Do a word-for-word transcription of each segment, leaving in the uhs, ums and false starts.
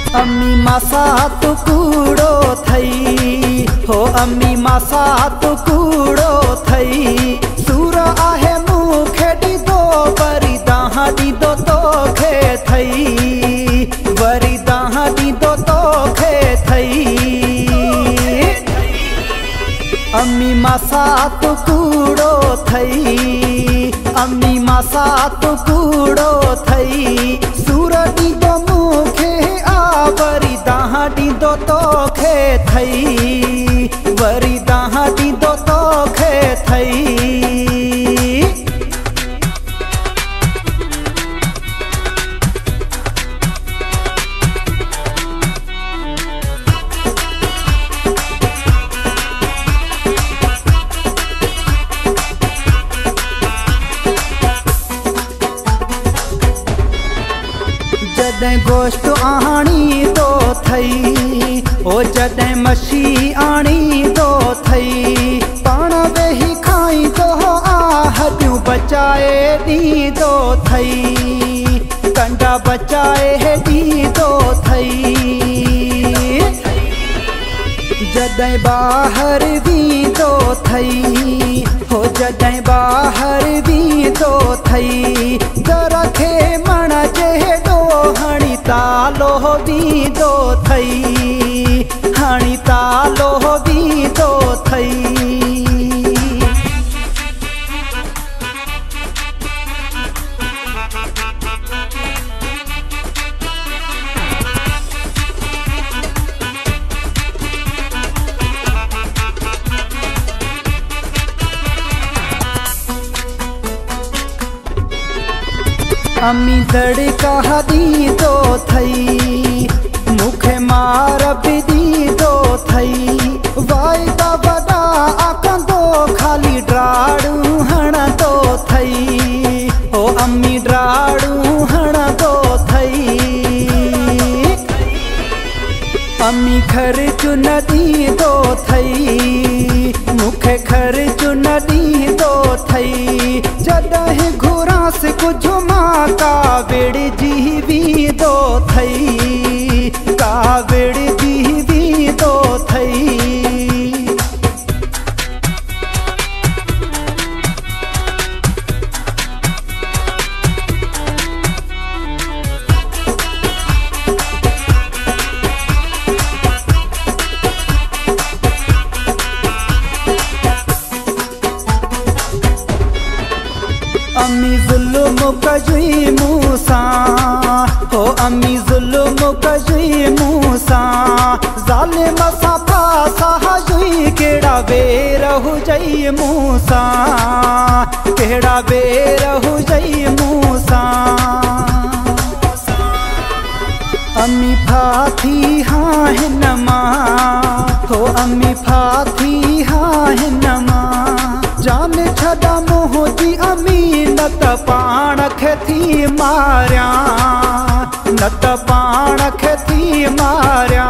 अम्मी मासा तो कूड़ो थई हो अम्मी मासा तो कूड़ो थई सूर आहे मूंखे ॾींदो वरी दाह ॾींदो तोखे थई वरी दाह ॾींदो तोखे थई अम्मी मासा तो कूड़ो थई अम्मी मासा तो कूड़ो थई सूर ॾींदो मूंखे आ वरी दाह ॾींदो तोखे थई वरी दाह ॾींदो तोखे थई जॾहिं गोश्त आणी तो थई ओ जॾहिं मछी आणी तो थई पाण वेही खाई तो आहॾियूं बचाए ॾींदो थई कंडा बचाए ॾींदो थई जॾहिं ॿाहिरि वेंदो थई हो जॾहिं ॿाहिरि वेंदो थई दर खे मण जेॾो हणी तालो वेंदो थई हणी तालो वेंदो थई अम्मी दड़का ॾींदो थई मूंखे मार बि ॾींदो थई वाइदा वॾा आखंदो खाली ड्राड़ू हणंदो थई ओ अम्मी ड्राड़ू हणंदो थई अम्मी ख़र्च न ॾींदो थई मूंखे ख़र्च न ॾींदो थई जॾहिं घुरांस कुझु मां काविड़ जी वेंदो थई काविड़ जी वेंदो थई अम्मी ज़ुल्म कई मूंसां हो अम्मी ज़ुल्म कई मूंसां ज़ालिम सां फासा हुई कहिड़ा बेर हुजई मूंसां कहिड़ा बेर हुजई मूंसां अम्मी फाथी हाँ हिन मां हो अम्मी फाथी हाँ हिन मां जान छॾा मुंहिंजी अम्मी न त पाण खे थी मारियां न त पाण खे थी मारियां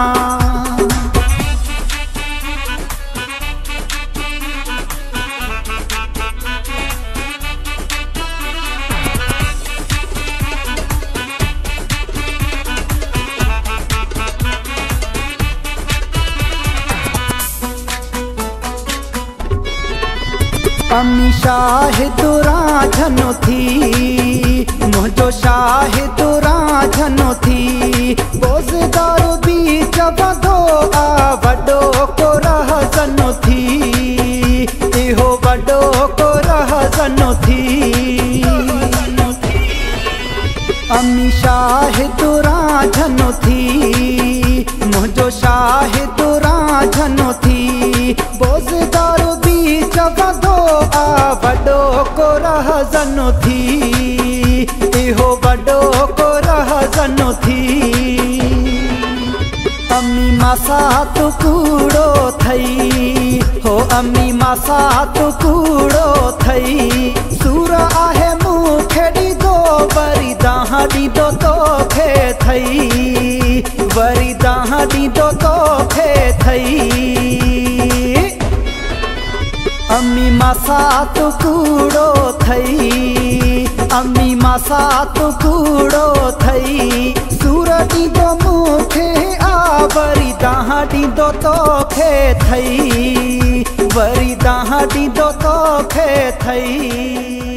अम्मी शाहिद राझनो थी मुझो शाहिद राझनो थी रोज़गार बि चवंदो आ वॾो को रहज़नो थी इहो वॾो को रहज़नो थी अम्मी शाहिद राझनो थी मुझो शाहिद राझनो थी रोज़गार बि चवंदो आ वॾो को रहज़नो थी इहो वॾो को रहज़नो थी अम्मी मासा तो कूड़ो थई हो अम्मी मासा तो कूड़ो थई सूर आहे मूंखे ॾींदो वरी दाह ॾींदो तोखे थई वरी दाह ॾींदो तोखे थई अम्मी मासा तो कूड़ो थई अम्मी मां साथ कूड़ो थई सूर ॾींदो मूंखे आ वरी दाह ॾींदो तोखे थई वरी दाह ॾींदो तोखे थई।